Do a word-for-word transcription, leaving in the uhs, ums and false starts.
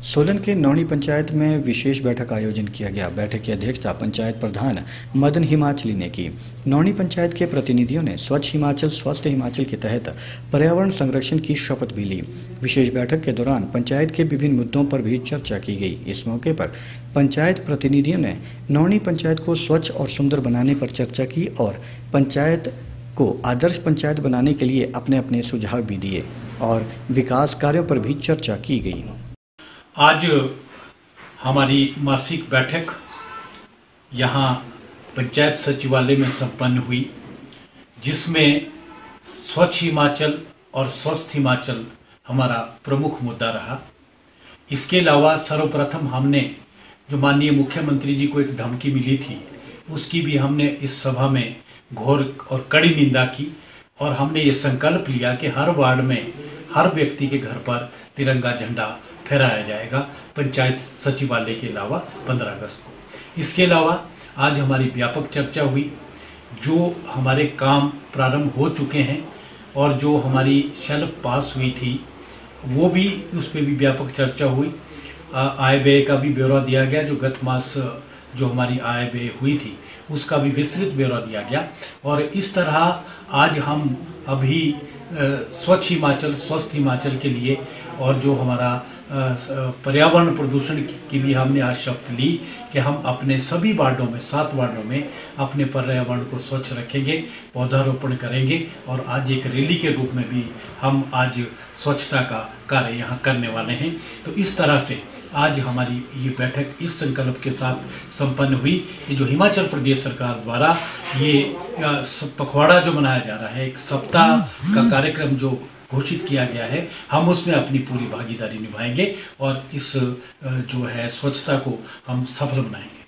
सोलन के नौणी पंचायत में विशेष बैठक का आयोजन किया गया। बैठक की अध्यक्षता पंचायत प्रधान मदन हिमाचली ने की। नौणी पंचायत के प्रतिनिधियों ने स्वच्छ हिमाचल स्वस्थ हिमाचल के तहत पर्यावरण संरक्षण की शपथ भी ली। विशेष बैठक के दौरान पंचायत के विभिन्न मुद्दों पर भी चर्चा की गई। इस मौके पर पंचायत प्रतिनिधियों ने नौणी पंचायत को स्वच्छ और सुंदर बनाने पर चर्चा की और पंचायत को आदर्श पंचायत बनाने के लिए अपने अपने सुझाव भी दिए और विकास कार्यों पर भी चर्चा की गई। आज हमारी मासिक बैठक यहाँ पंचायत सचिवालय में संपन्न हुई, जिसमें स्वच्छ हिमाचल और स्वस्थ हिमाचल हमारा प्रमुख मुद्दा रहा। इसके अलावा सर्वप्रथम हमने जो माननीय मुख्यमंत्री जी को एक धमकी मिली थी, उसकी भी हमने इस सभा में घोर और कड़ी निंदा की और हमने ये संकल्प लिया कि हर वार्ड में हर व्यक्ति के घर पर तिरंगा झंडा फहराया जाएगा, पंचायत सचिवालय के अलावा पंद्रह अगस्त को। इसके अलावा आज हमारी व्यापक चर्चा हुई। जो हमारे काम प्रारंभ हो चुके हैं और जो हमारी शेल्फ पास हुई थी, वो भी उस पर भी व्यापक चर्चा हुई। आय व्यय का भी ब्यौरा दिया गया। जो गत मास जो हमारी आय व्यय हुई थी, उसका भी विस्तृत ब्यौरा दिया गया। और इस तरह आज हम अभी स्वच्छ हिमाचल स्वस्थ हिमाचल के लिए और जो हमारा पर्यावरण प्रदूषण की भी हमने आज शपथ ली कि हम अपने सभी वार्डों में सात वार्डों में अपने पर्यावरण को स्वच्छ रखेंगे, पौधारोपण करेंगे और आज एक रैली के रूप में भी हम आज स्वच्छता का कार्य यहाँ करने वाले हैं। तो इस तरह से आज हमारी ये बैठक इस संकल्प के साथ संपन्न हुई कि जो हिमाचल प्रदेश सरकार द्वारा ये पखवाड़ा जो मनाया जा रहा है, एक सप्ताह का कार्यक्रम जो घोषित किया गया है, हम उसमें अपनी पूरी भागीदारी निभाएंगे और इस जो है स्वच्छता को हम सफल बनाएंगे।